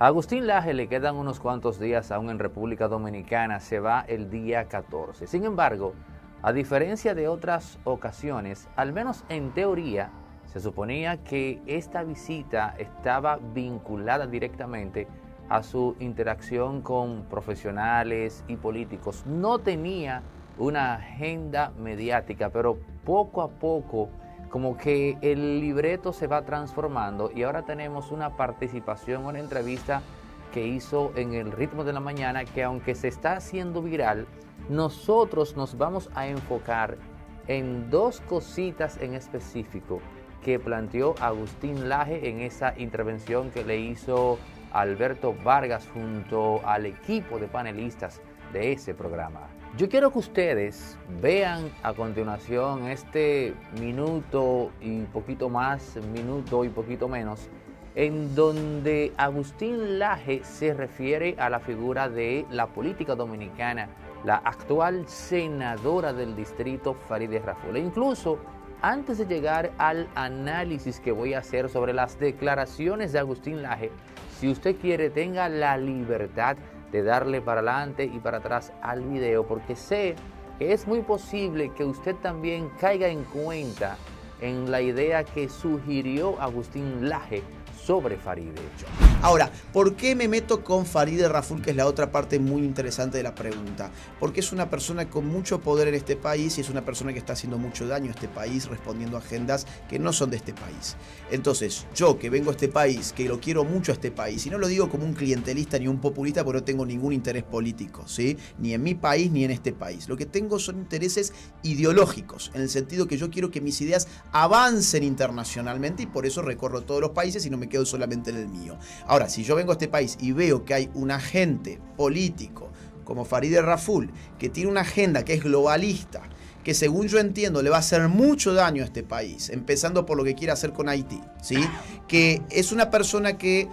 A Agustín Laje le quedan unos cuantos días aún en República Dominicana, se va el día 14. Sin embargo, a diferencia de otras ocasiones, al menos en teoría, se suponía que esta visita estaba vinculada directamente a su interacción con profesionales y políticos. No tenía una agenda mediática, pero poco a poco como que el libreto se va transformando y ahora tenemos una participación, una entrevista que hizo en El Ritmo de la Mañana, que aunque se está haciendo viral, nosotros nos vamos a enfocar en dos cositas en específico que planteó Agustín Laje en esa intervención que le hizo Alberto Vargas junto al equipo de panelistas de ese programa. Yo quiero que ustedes vean a continuación este minuto y poquito más, minuto y poquito menos, en donde Agustín Laje se refiere a la figura de la política dominicana, la actual senadora del distrito Farideh Raful. E incluso, antes de llegar al análisis que voy a hacer sobre las declaraciones de Agustín Laje, si usted quiere, tenga la libertad de darle para adelante y para atrás al video, porque sé que es muy posible que usted también caiga en cuenta en la idea que sugirió Agustín Laje sobre Farideh. Ahora, ¿por qué me meto con Farideh Raful, que es la otra parte muy interesante de la pregunta? Porque es una persona con mucho poder en este país y es una persona que está haciendo mucho daño a este país respondiendo a agendas que no son de este país. Entonces, yo que vengo a este país, que lo quiero mucho a este país, y no lo digo como un clientelista ni un populista porque no tengo ningún interés político, ¿sí? Ni en mi país ni en este país. Lo que tengo son intereses ideológicos, en el sentido que yo quiero que mis ideas avancen internacionalmente y por eso recorro todos los países y no me quedo solamente en el mío. Ahora, si yo vengo a este país y veo que hay un agente político como Farideh Raful, que tiene una agenda que es globalista, que según yo entiendo le va a hacer mucho daño a este país, empezando por lo que quiere hacer con Haití, ¿sí? Que es una persona que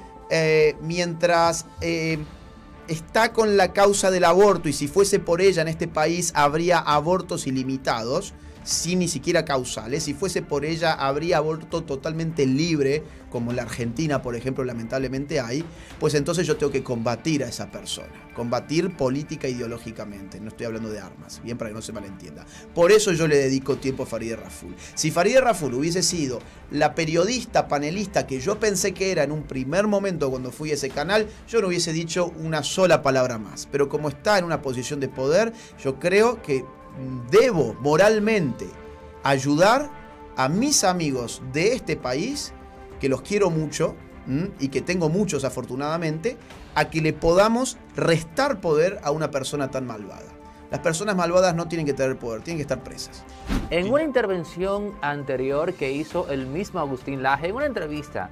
mientras está con la causa del aborto, y si fuese por ella en este país habría abortos ilimitados, sin ni siquiera causales. Si fuese por ella habría aborto totalmente libre, como en la Argentina, por ejemplo, lamentablemente hay. Pues entonces yo tengo que combatir a esa persona, combatir política e ideológicamente. No estoy hablando de armas, bien, para que no se malentienda. Por eso yo le dedico tiempo a Farideh Raful. Si Farideh Raful hubiese sido la periodista panelista que yo pensé que era en un primer momento cuando fui a ese canal, yo no hubiese dicho una sola palabra más. Pero como está en una posición de poder, yo creo que debo moralmente ayudar a mis amigos de este país, que los quiero mucho y que tengo muchos afortunadamente, a que le podamos restar poder a una persona tan malvada. Las personas malvadas no tienen que tener poder, tienen que estar presas. En una intervención anterior que hizo el mismo Agustín Laje, en una entrevista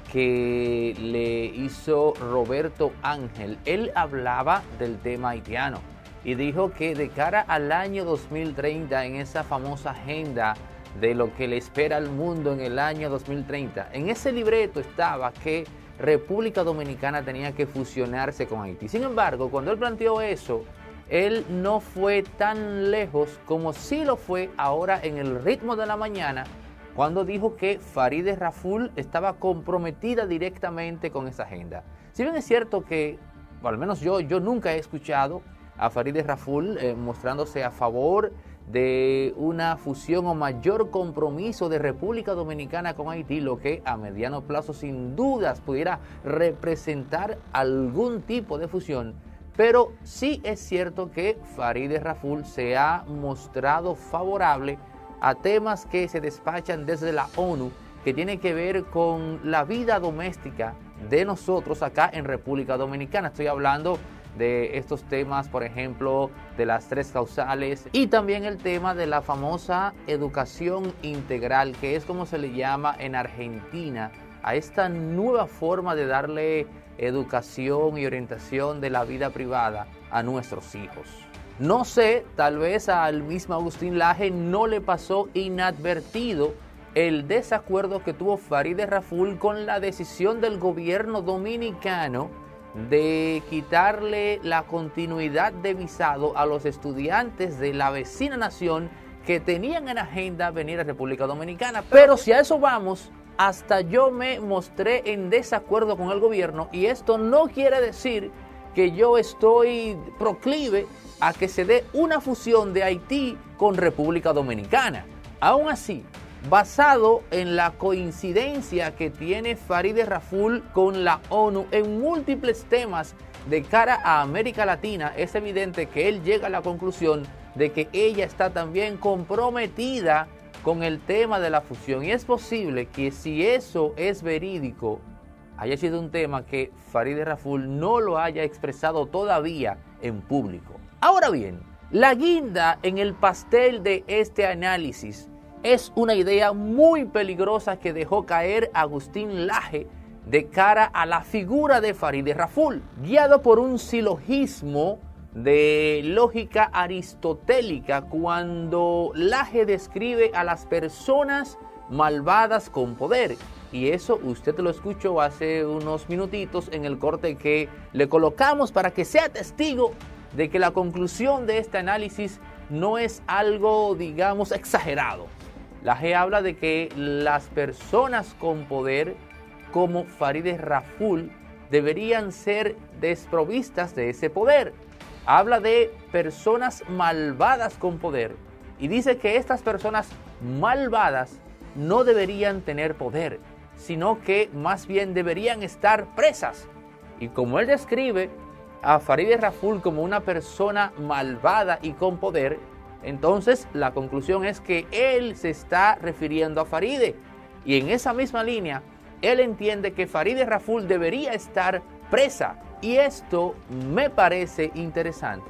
que le hizo Roberto Ángel, él hablaba del tema haitiano y dijo que de cara al año 2030, en esa famosa agenda de lo que le espera al mundo en el año 2030, en ese libreto estaba que República Dominicana tenía que fusionarse con Haití. Sin embargo, cuando él planteó eso, él no fue tan lejos como sí lo fue ahora en El Ritmo de la Mañana, cuando dijo que Farideh Raful estaba comprometida directamente con esa agenda. Si bien es cierto que, o al menos yo nunca he escuchado a Farideh Raful mostrándose a favor de una fusión o mayor compromiso de República Dominicana con Haití, lo que a mediano plazo sin dudas pudiera representar algún tipo de fusión. Pero sí es cierto que Farideh Raful se ha mostrado favorable a temas que se despachan desde la ONU, que tienen que ver con la vida doméstica de nosotros acá en República Dominicana. Estoy hablando de estos temas, por ejemplo, de las 3 causales y también el tema de la famosa educación integral, que es como se le llama en Argentina a esta nueva forma de darle educación y orientación de la vida privada a nuestros hijos. No sé, tal vez al mismo Agustín Laje no le pasó inadvertido el desacuerdo que tuvo Farideh Raful con la decisión del gobierno dominicano de quitarle la continuidad de visado a los estudiantes de la vecina nación que tenían en agenda venir a República Dominicana. Pero si a eso vamos, hasta yo me mostré en desacuerdo con el gobierno, y esto no quiere decir que yo estoy proclive a que se dé una fusión de Haití con República Dominicana. Aún así, basado en la coincidencia que tiene Farideh Raful con la ONU en múltiples temas de cara a América Latina, es evidente que él llega a la conclusión de que ella está también comprometida con el tema de la fusión. Y es posible que, si eso es verídico, haya sido un tema que Farideh Raful no lo haya expresado todavía en público. Ahora bien, la guinda en el pastel de este análisis es una idea muy peligrosa que dejó caer Agustín Laje de cara a la figura de Farideh Raful, guiado por un silogismo de lógica aristotélica, cuando Laje describe a las personas malvadas con poder. Y eso usted lo escuchó hace unos minutitos en el corte que le colocamos para que sea testigo de que la conclusión de este análisis no es algo, digamos, exagerado. Laje habla de que las personas con poder, como Farideh Raful, deberían ser desprovistas de ese poder. Habla de personas malvadas con poder y dice que estas personas malvadas no deberían tener poder, sino que más bien deberían estar presas. Y como él describe a Farideh Raful como una persona malvada y con poder, entonces la conclusión es que él se está refiriendo a Farideh. Y en esa misma línea, él entiende que Farideh Raful debería estar presa. Y esto me parece interesante,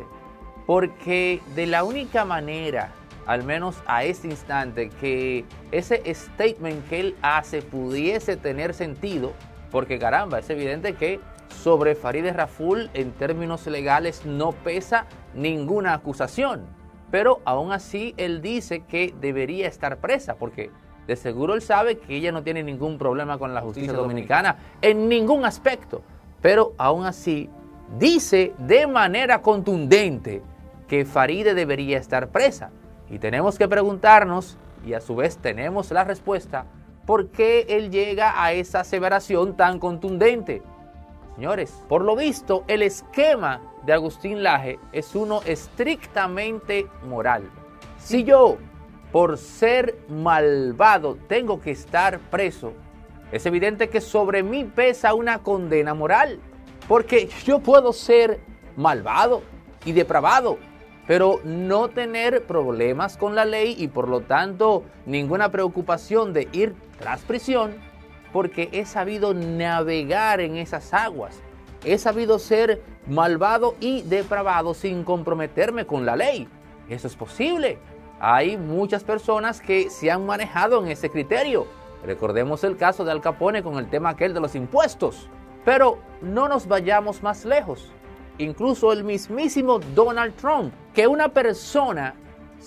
porque de la única manera, al menos a este instante, que ese statement que él hace pudiese tener sentido, porque caramba, es evidente que sobre Farideh Raful en términos legales no pesa ninguna acusación, pero aún así él dice que debería estar presa, porque de seguro él sabe que ella no tiene ningún problema con la justicia dominicana en ningún aspecto, pero aún así dice de manera contundente que Farideh debería estar presa. Y tenemos que preguntarnos, y a su vez tenemos la respuesta, ¿por qué él llega a esa aseveración tan contundente? Señores, por lo visto, el esquema de Agustín Laje es uno estrictamente moral. Si yo, por ser malvado, tengo que estar preso, es evidente que sobre mí pesa una condena moral, porque yo puedo ser malvado y depravado, pero no tener problemas con la ley y por lo tanto ninguna preocupación de ir tras prisión, porque he sabido navegar en esas aguas, he sabido ser malvado y depravado sin comprometerme con la ley. Eso es posible. Hay muchas personas que se han manejado en ese criterio. Recordemos el caso de Al Capone con el tema aquel de los impuestos. Pero no nos vayamos más lejos. Incluso el mismísimo Donald Trump, que una persona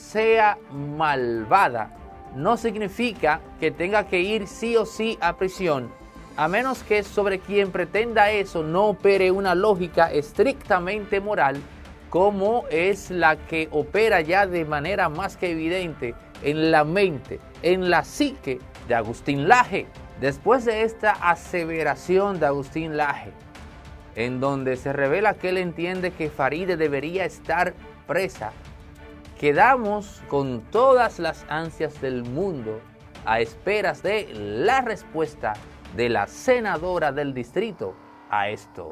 sea malvada no significa que tenga que ir sí o sí a prisión, a menos que sobre quien pretenda eso no opere una lógica estrictamente moral, como es la que opera ya de manera más que evidente en la mente, en la psique de Agustín Laje. Después de esta aseveración de Agustín Laje, en donde se revela que él entiende que Farideh debería estar presa, quedamos con todas las ansias del mundo a esperas de la respuesta de la senadora del distrito a esto.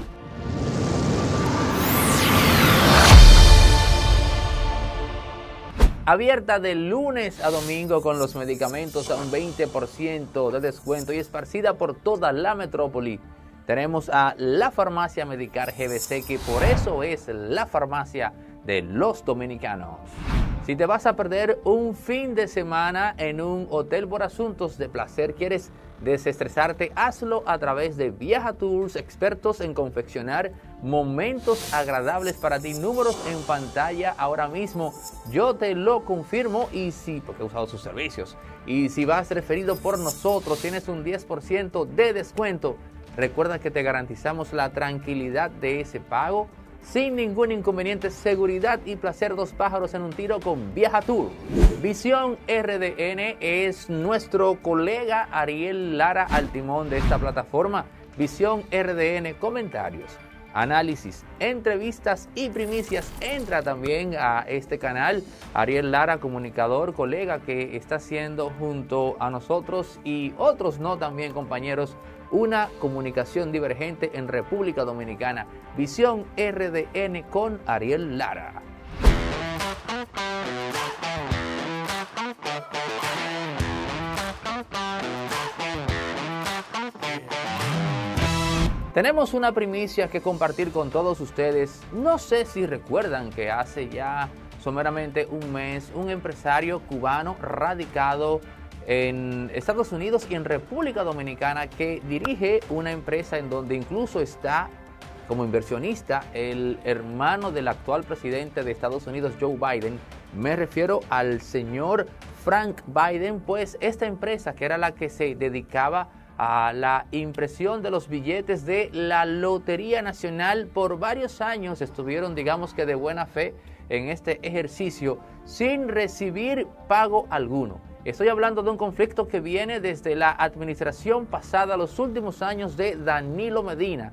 Abierta de lunes a domingo con los medicamentos a un 20% de descuento y esparcida por toda la metrópoli. Tenemos a la farmacia Medicar GBC, que por eso es la farmacia de los dominicanos. Si te vas a perder un fin de semana en un hotel por asuntos de placer, quieres desestresarte, hazlo a través de Viaja Tours, expertos en confeccionar momentos agradables para ti. Números en pantalla ahora mismo, yo te lo confirmo, porque he usado sus servicios. Y si vas referido por nosotros, tienes un 10% de descuento. Recuerda que te garantizamos la tranquilidad de ese pago, sin ningún inconveniente, seguridad y placer, dos pájaros en un tiro con Viajatur. Visión RDN es nuestro colega Ariel Lara al timón de esta plataforma. Visión RDN, comentarios, análisis, entrevistas y primicias. Entra también a este canal Ariel Lara, comunicador, colega que está haciendo junto a nosotros y otros no también compañeros una comunicación divergente en República Dominicana. Visión RDN con Ariel Lara. Tenemos una primicia que compartir con todos ustedes. No sé si recuerdan que hace ya someramente un mes un empresario cubano radicado en Estados Unidos y en República Dominicana que dirige una empresa en donde incluso está como inversionista el hermano del actual presidente de Estados Unidos, Joe Biden. Me refiero al señor Frank Biden, pues esta empresa que era la que se dedicaba a la impresión de los billetes de la Lotería Nacional por varios años estuvieron, digamos que de buena fe en este ejercicio sin recibir pago alguno. Estoy hablando de un conflicto que viene desde la administración pasada, los últimos años de Danilo Medina,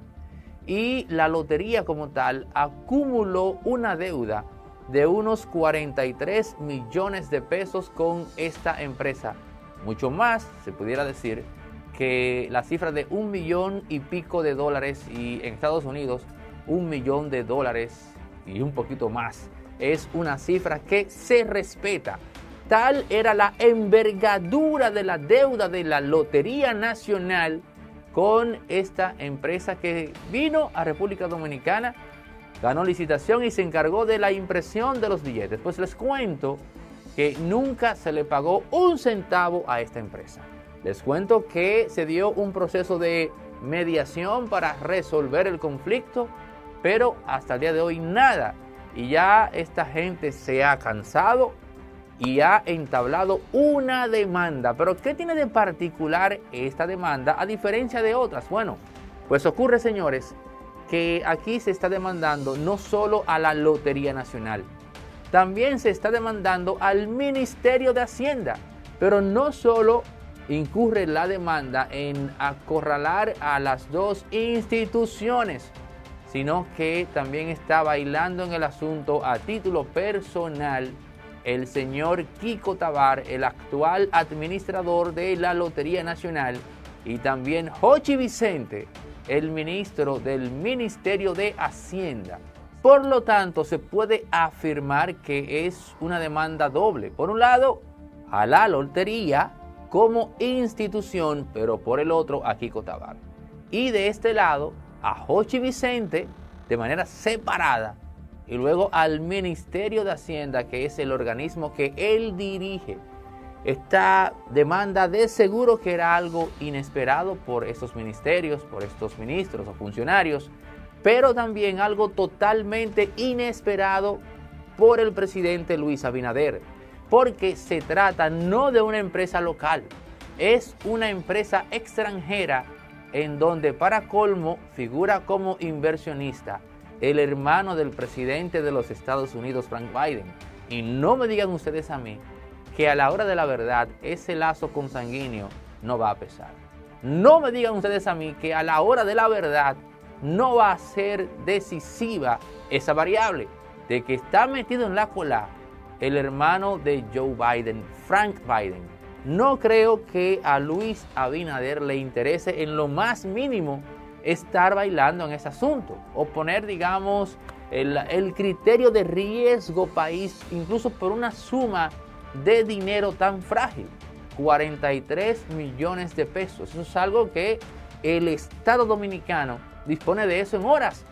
y la lotería como tal acumuló una deuda de unos 43 millones de pesos con esta empresa. Mucho más, se pudiera decir, que la cifra de $1 millón y pico de dólares, y en Estados Unidos $1 millón de dólares y un poquito más. Es una cifra que se respeta. Tal era la envergadura de la deuda de la Lotería Nacional con esta empresa que vino a República Dominicana, ganó licitación y se encargó de la impresión de los billetes. Pues les cuento que nunca se le pagó un centavo a esta empresa. Les cuento que se dio un proceso de mediación para resolver el conflicto, pero hasta el día de hoy nada. Y ya esta gente se ha cansado y ha entablado una demanda. ¿Pero qué tiene de particular esta demanda a diferencia de otras? Bueno, pues ocurre, señores, que aquí se está demandando no solo a la Lotería Nacional, también se está demandando al Ministerio de Hacienda, pero no solo incurre la demanda en acorralar a las dos instituciones, sino que también está bailando en el asunto a título personal el señor Kiko Tabar, el actual administrador de la Lotería Nacional, y también Jochi Vicente, el ministro del Ministerio de Hacienda. Por lo tanto, se puede afirmar que es una demanda doble. Por un lado, a la lotería como institución, pero por el otro a Kiko Tabar. Y de este lado a Jochi Vicente de manera separada, y luego al Ministerio de Hacienda, que es el organismo que él dirige. Esta demanda de seguro que era algo inesperado por estos ministerios, por estos ministros o funcionarios, pero también algo totalmente inesperado por el presidente Luis Abinader, porque se trata no de una empresa local, es una empresa extranjera en donde para colmo figura como inversionista el hermano del presidente de los Estados Unidos, Frank Biden. Y no me digan ustedes a mí que a la hora de la verdad ese lazo consanguíneo no va a pesar. No me digan ustedes a mí que a la hora de la verdad no va a ser decisiva esa variable de que está metido en la cola el hermano de Joe Biden, Frank Biden. No creo que a Luis Abinader le interese en lo más mínimo estar bailando en ese asunto o poner, digamos, el criterio de riesgo país, incluso por una suma de dinero tan frágil, 43 millones de pesos. Eso es algo que el Estado Dominicano dispone de eso en horas.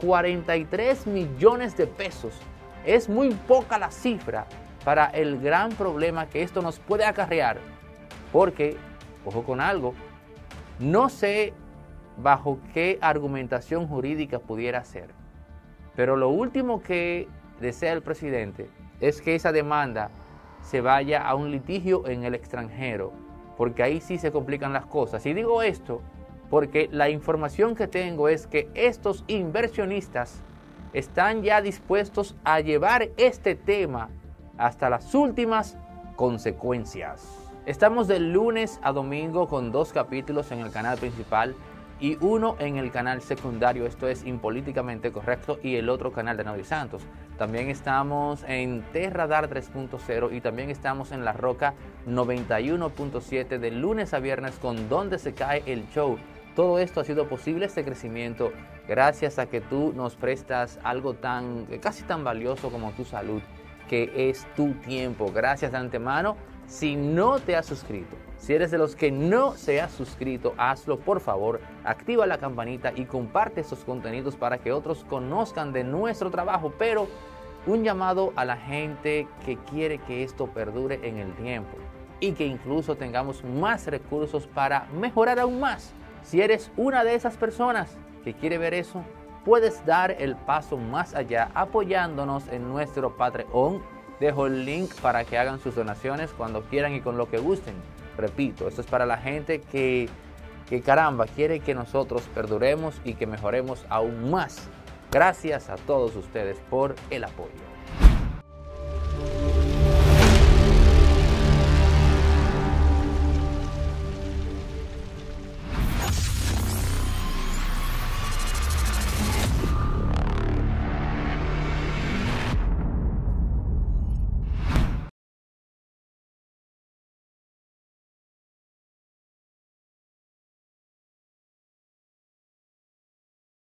43 millones de pesos. Es muy poca la cifra para el gran problema que esto nos puede acarrear. Porque, ojo con algo, no sé bajo qué argumentación jurídica pudiera ser, pero lo último que desea el presidente es que esa demanda se vaya a un litigio en el extranjero, porque ahí sí se complican las cosas. Y digo esto porque la información que tengo es que estos inversionistas están ya dispuestos a llevar este tema hasta las últimas consecuencias. Estamos de lunes a domingo con 2 capítulos en el canal principal y 1 en el canal secundario, esto es Impolíticamente Correcto, y el otro canal de Naudi Santos. También estamos en T-Radar 3.0 y también estamos en La Roca 91.7 de lunes a viernes con Donde se cae el show. Todo esto ha sido posible, este crecimiento, gracias a que tú nos prestas algo casi tan valioso como tu salud, que es tu tiempo. Gracias de antemano. Si no te has suscrito, si eres de los que no se ha suscrito, hazlo por favor, activa la campanita y comparte estos contenidos para que otros conozcan de nuestro trabajo, pero un llamado a la gente que quiere que esto perdure en el tiempo y que incluso tengamos más recursos para mejorar aún más. Si eres una de esas personas que quiere ver eso, puedes dar el paso más allá apoyándonos en nuestro Patreon. Dejo el link para que hagan sus donaciones cuando quieran y con lo que gusten. Repito, esto es para la gente que caramba, quiere que nosotros perduremos y que mejoremos aún más. Gracias a todos ustedes por el apoyo.